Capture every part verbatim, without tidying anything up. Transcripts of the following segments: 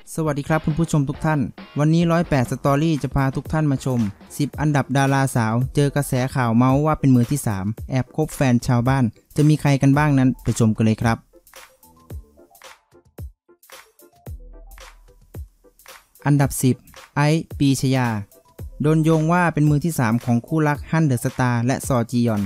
สวัสดีครับคุณผู้ชมทุกท่านวันนี้หนึ่งร้อยแปดสตอรี่จะพาทุกท่านมาชมสิบอันดับดาราสาวเจอกระแสข่าวเมาส์ว่าเป็นมือที่สามแอบคบแฟนชาวบ้านจะมีใครกันบ้างนั้นไปชมกันเลยครับอันดับสิบไอซ์ ปรีชยาโดนโยงว่าเป็นมือที่สามของคู่รักฮั่นเดอะสตาร์และซอจียอน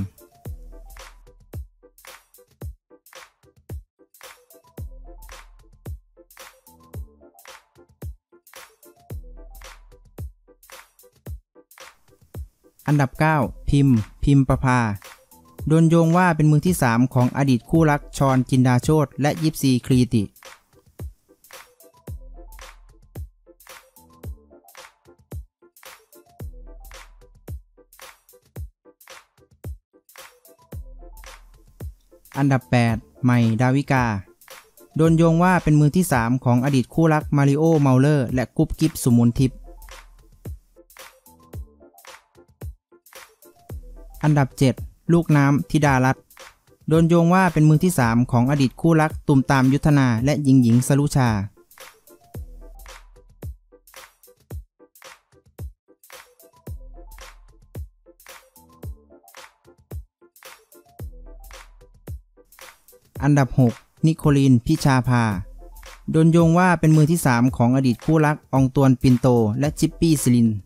อันดับเก้าพิมพ์พิมประภาโดนโยงว่าเป็นมือที่สามของอดีตคู่รักชอน จินดาโชติและยิปซีครีติอันดับแปดใหม่ ดาวิกาโดนโยงว่าเป็นมือที่สามของอดีตคู่รักมาริโอ เมาเลอร์และกุ๊บกิ๊บ สุมนทิพย์อันดับเจ็ดลูกน้ำ ธิดารัตน์โดนโยงว่าเป็นมือที่สามของอดีตคู่รักตุ่มตามยุทธนาและหญิงหญิงสรุชาอันดับหกนิโคลีน พิชาภาโดนโยงว่าเป็นมือที่สามของอดีตคู่รักอองตวน ปินโตและจิปปี้ ซิลิน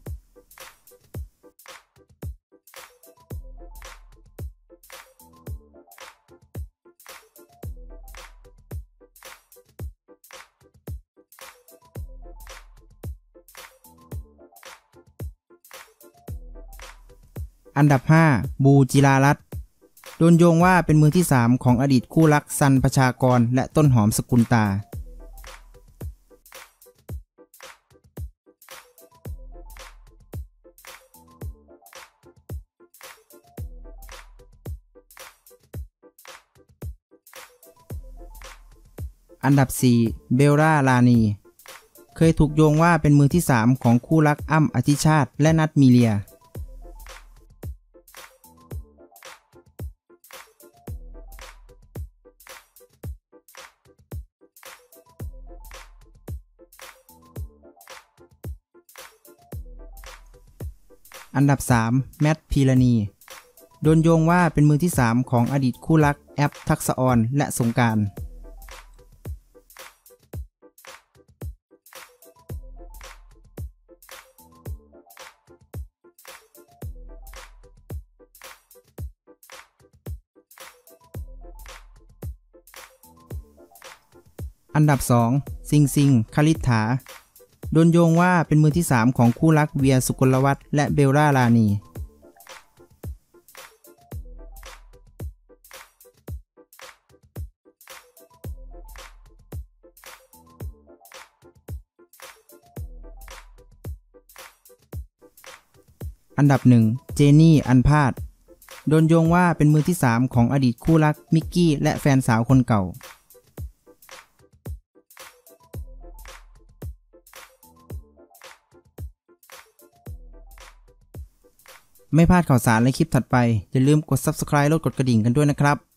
อันดับห้าบู จิรารัตน์โดนโยงว่าเป็นมือที่สามของอดีตคู่รักซัน ประชากรและต้นหอม สกุลตาอันดับสี่เบลล่า ลานีเคยถูกโยงว่าเป็นมือที่สามของคู่รักอ้ำ อธิชาติและนัท มีเลียอันดับสามแมท พีรณีโดนโยงว่าเป็นมือที่สามของอดีตคู่รักแอป ทักษะอรและสงกรานต์อันดับสองซิงซิง คลิษฐาโดนโยงว่าเป็นมือที่สามของคู่รักเวีย สุกลวัฒน์และเบลล่า ลานีอันดับหนึ่งเจนี่ อันพาธโดนโยงว่าเป็นมือที่สามของอดีตคู่รักมิกกี้และแฟนสาวคนเก่าไม่พลาดข่าวสารและคลิปถัดไปอย่าลืมกด ซับสไครบ์ และกดกระดิ่งกันด้วยนะครับ